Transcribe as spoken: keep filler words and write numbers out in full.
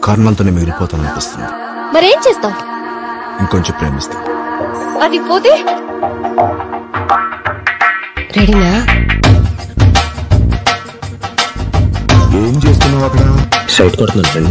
కారణాలతోనే మిగిలిపోతాననిపిస్తుంది. మరేం చేస్తావు? ఇంకొంచెం ప్రేమిస్తా. అది పోతే రెడీనా? ఏం చేస్తున్నావు అక్కడ? సైట్ కొడుతున్నాను.